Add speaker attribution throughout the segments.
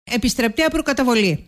Speaker 1: επιστρεπτέα προκαταβολή.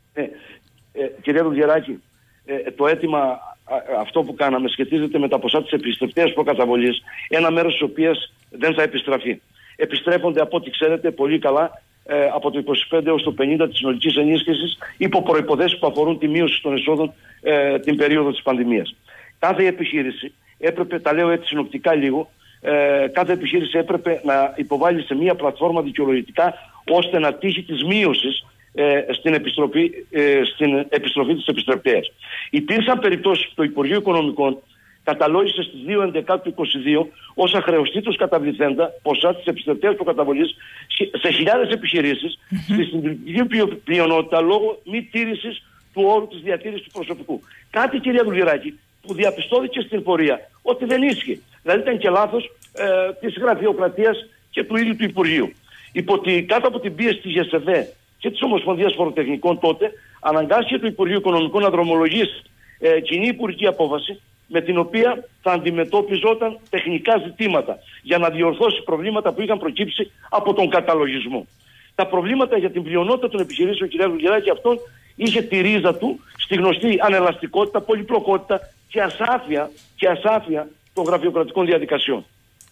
Speaker 2: Κυρία Δουγεράκη, το αίτημα αυτό που κάναμε σχετίζεται με τα ποσά της επιστρεπτέας προκαταβολής, ένα μέρος της οποίας δεν θα επιστραφεί. Επιστρέφονται, από ό,τι ξέρετε πολύ καλά, από το 25% έως το 50% της συνολικής ενίσχυσης, υπό προϋποθέσεις που αφορούν τη μείωση των εσόδων την περίοδο της πανδημίας. Κάθε επιχείρηση έπρεπε, τα λέω έτσι συνοπτικά λίγο, κάθε επιχείρηση έπρεπε να υποβάλει σε μια πλατφόρμα δικαιολογητικά ώστε να τύχει της μείωσης στην επιστροφή της επιστρεπτέας. Υπήρξαν περιπτώσεις που το Υπουργείο Οικονομικών καταλόγισε στις 2/11/22 ως αχρεωστήτως καταβληθέντα ποσά της επιστρεπτέας προκαταβολής σε χιλιάδες επιχειρήσεις, στη συντριπτική πλειονότητα λόγω μη τήρησης του όρου της διατήρησης του προσωπικού. Κάτι, κυρία Δουλγεράκη, που διαπιστώθηκε στην πορεία ότι δεν ίσχυε. Δηλαδή ήταν και λάθος της γραφειοκρατίας και του ίδιου του Υπουργείου. Κάτω από την πίεση της ΓΕΣΕΒΕ και της Ομοσπονδίας Φοροτεχνικών τότε, αναγκάστηκε το Υπουργείο Οικονομικών να δρομολογήσει κοινή υπουργική απόφαση με την οποία θα αντιμετώπιζόταν τεχνικά ζητήματα για να διορθώσει προβλήματα που είχαν προκύψει από τον καταλογισμό. Τα προβλήματα για την πλειονότητα των επιχειρήσεων, κυρία Δουλγεράκη, αυτών είχε τη ρίζα του στη γνωστή ανελαστικότητα, πολυπλοκότητα και ασάφεια των γραφειοκρατικών διαδικασιών.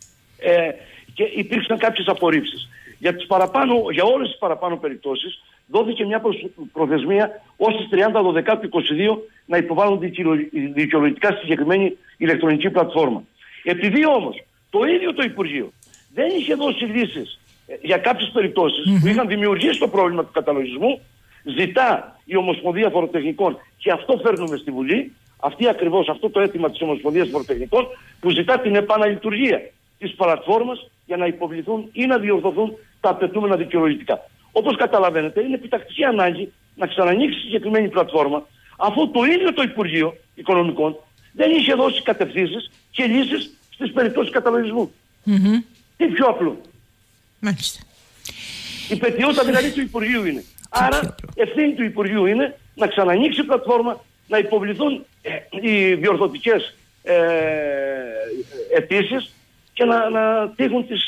Speaker 2: Και υπήρξαν κάποιες απορρίψεις. Για όλες τις παραπάνω περιπτώσεις δόθηκε μια προθεσμία ως τις 30/12/22 να υποβάλλουν δικαιολογητικά στη συγκεκριμένη ηλεκτρονική πλατφόρμα. Επειδή όμως το ίδιο το Υπουργείο δεν είχε δώσει λύσεις για κάποιες περιπτώσεις που είχαν δημιουργήσει το πρόβλημα του καταλογισμού, ζητά η Ομοσπονδία Φοροτεχνικών, και αυτό φέρνουμε στη Βουλή, αυτό το αίτημα της Ομοσπονδίας Φοροτεχνικών, που ζητά την επαναλειτουργία της πλατφόρμας για να υποβληθούν ή να διορθωθούν τα απαιτούμενα δικαιολογητικά. Όπως καταλαβαίνετε, είναι επιτακτική ανάγκη να ξανανοίξει η συγκεκριμένη πλατφόρμα, αφού το ίδιο το Υπουργείο Οικονομικών δεν είχε δώσει κατευθύνσεις και λύσεις στις περιπτώσεις καταλογισμού. Τι πιο απλό.
Speaker 1: Μάλιστα.
Speaker 2: Η πετιότητα δηλαδή του Υπουργείου είναι. Άρα ευθύνη του Υπουργείου είναι να ξανανοίξει η πλατφόρμα, να υποβληθούν οι διορθωτικές αιτήσεις και να τύχουν τις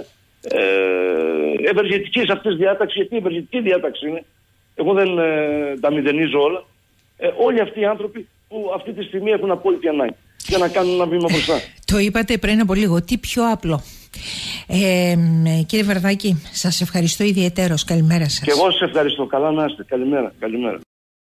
Speaker 2: ευεργετικές αυτές διάταξεις. Γιατί η ευεργετική διάταξη είναι, εγώ δεν τα μηδενίζω όλα, όλοι αυτοί οι άνθρωποι που αυτή τη στιγμή έχουν απόλυτη ανάγκη για να κάνουν ένα βήμα μπροστά.
Speaker 1: Το είπατε πριν από λίγο, τι πιο απλό. Κύριε Βαρδάκη, σας ευχαριστώ ιδιαιτέρως. Καλημέρα σας.
Speaker 2: Και εγώ σας ευχαριστώ. Καλά να είστε. Καλημέρα.